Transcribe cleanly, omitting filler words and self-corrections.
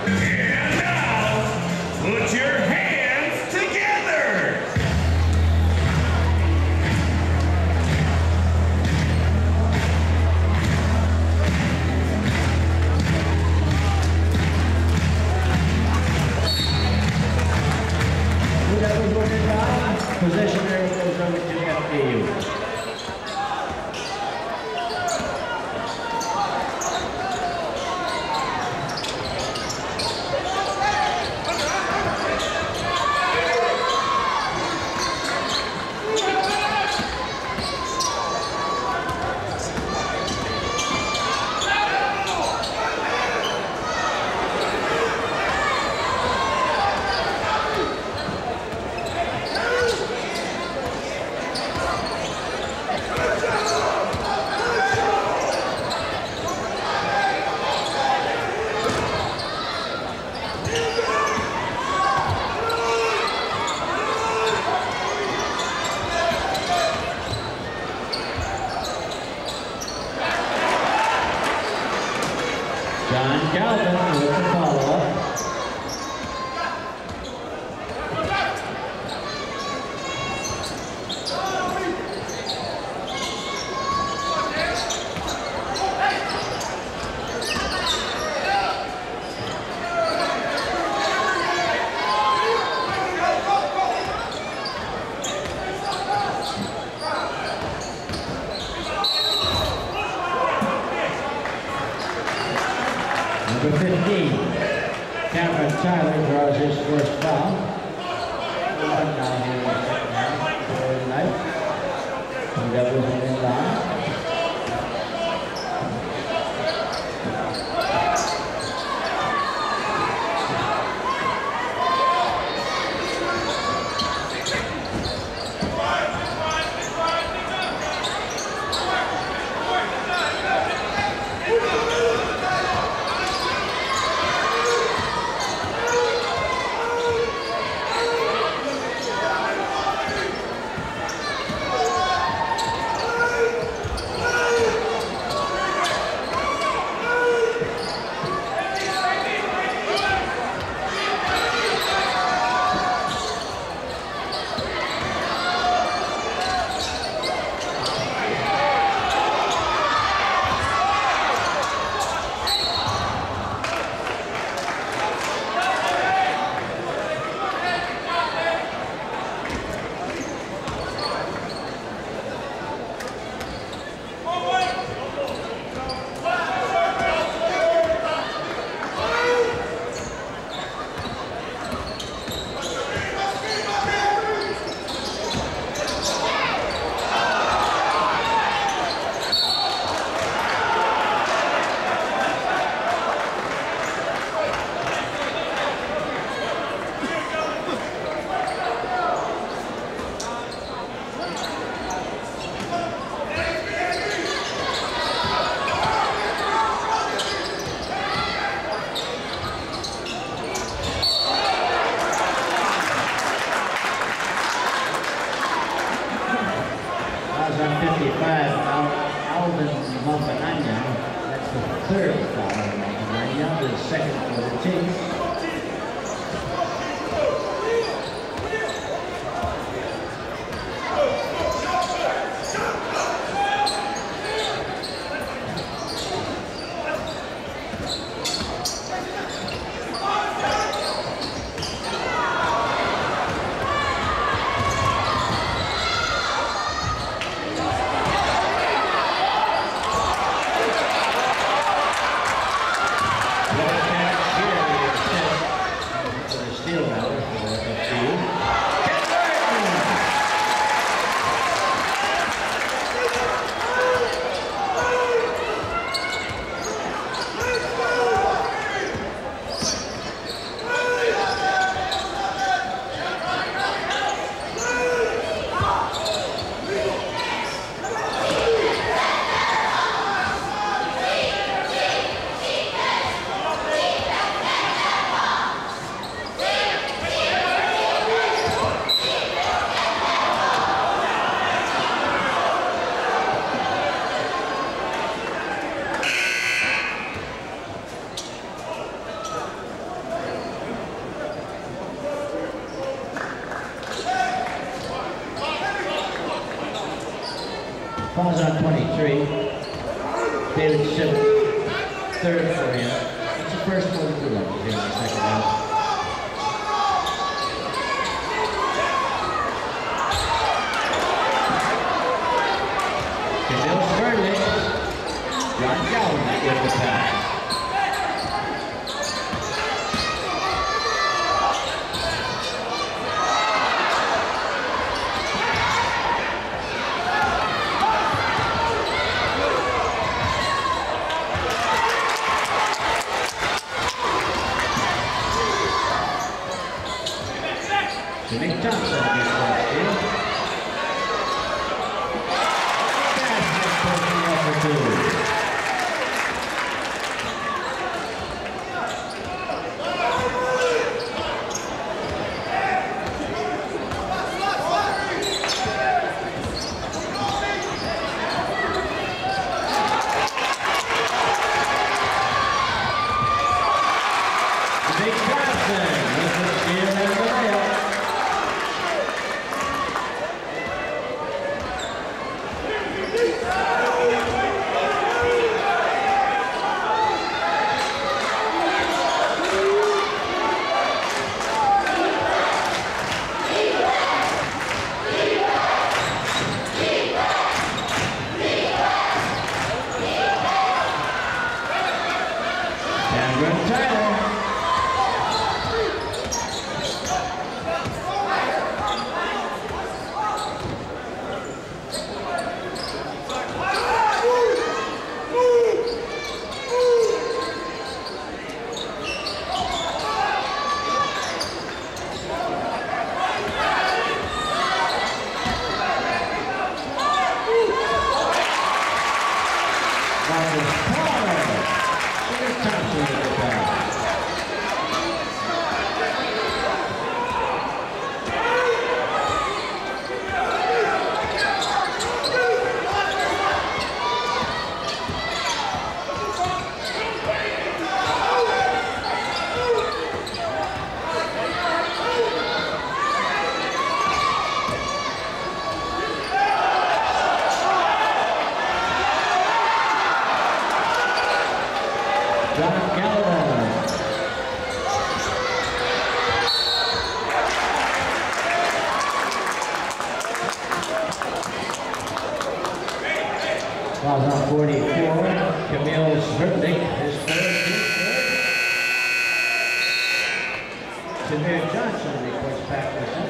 And now, put your hands together. Possession area goes over to FAU. John Calvin with the follow-up. Number 15, Cameron Tyler draws his first foul. Down here in the second half for tonight. And that was an inbound. Alvin Mampananya, that's the third foul on Mampananya, the second for the team. Falls on 23. David Simmons, third for him. It's the first 42 levels here in the second half. Camille Sverdlik, John Galvin with the pass. Nick Thompson against last year. That's for two. Nick Thompson with the steal and the layup. Cameron Tyler. Thompson with the pass. John Galvin. Fouls on 44. Camille Sverdlik, his first. Samir Johnson reports back for